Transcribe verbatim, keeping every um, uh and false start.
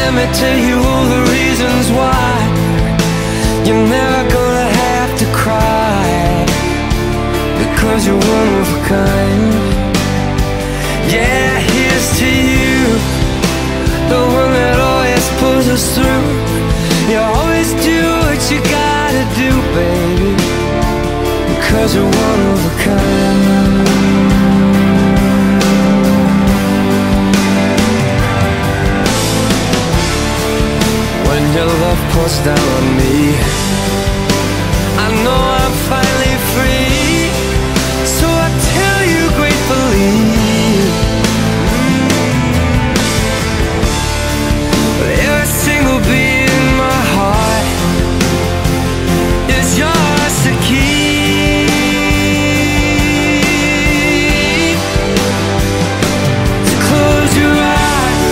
let me tell you all the reasons why you're never gonna have to cry, because you're one of a kind. Yeah, here's to you, the one that always pulls us through. You always do what you gotta do, baby, because you're one of a kind. When your love pours down on me,